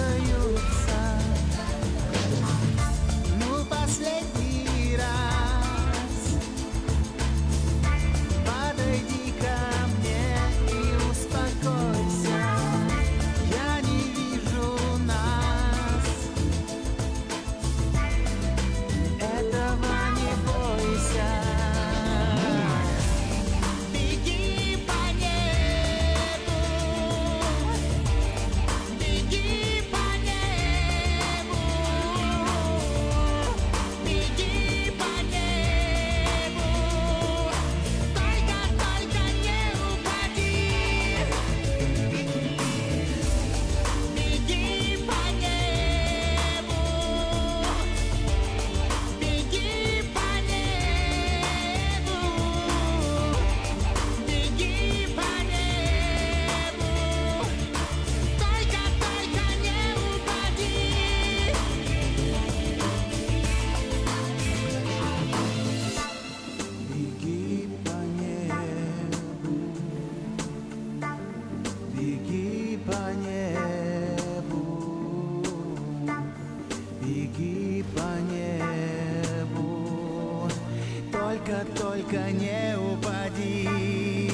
остаются. Ну, последний раз подойди ко мне и успокойся. Я не вижу нас. Этого не бойся. Беги по небу, беги по небу, беги по небу, только не упади. Беги по небу, беги по небу, беги по небу, только не упади. Беги по небу, беги по небу, беги по небу, только не упади.